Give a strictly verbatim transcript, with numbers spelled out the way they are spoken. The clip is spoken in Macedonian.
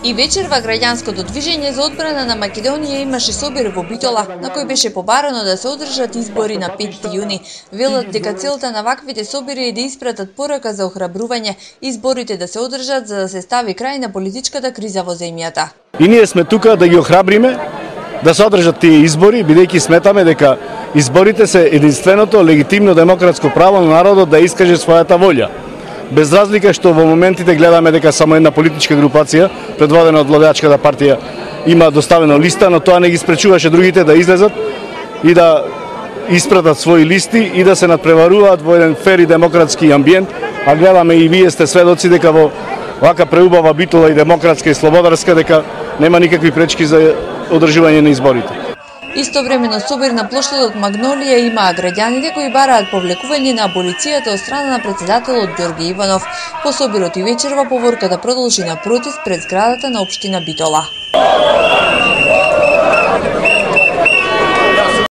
И вечерва граѓанското движење за одбрана на Македонија имаше собир во Битола, на кој беше побарано да се одржат избори на петти јуни. Велат дека целта на ваквите собири е да испратат порака за охрабрување, изборите да се одржат за да се стави крај на политичката криза во земјата. И ние сме тука да ги охрабриме да се одржат тие избори, бидејќи сметаме дека изборите се единственото легитимно демократско право на народот да искаже својата волја. Без разлика што во моментите гледаме дека само една политичка групација, предводена од владеачката партија, има доставено листа, но тоа не ги спречуваше другите да излезат и да испратат своји листи и да се надпреваруваат во еден фер и демократски амбиент, а гледаме и вие сте сведоци дека во вака преубава Битола и демократска и слободарска дека нема никакви пречки за одржување на изборите. Истовремено собир на плоштадот Магнолија имаа граѓаните кои бараат повлекување на аболицијата од страна на претседателот Ѓорги Иванов. По собирот и вечерва поворката продолжи на протест пред зградата на општина Битола.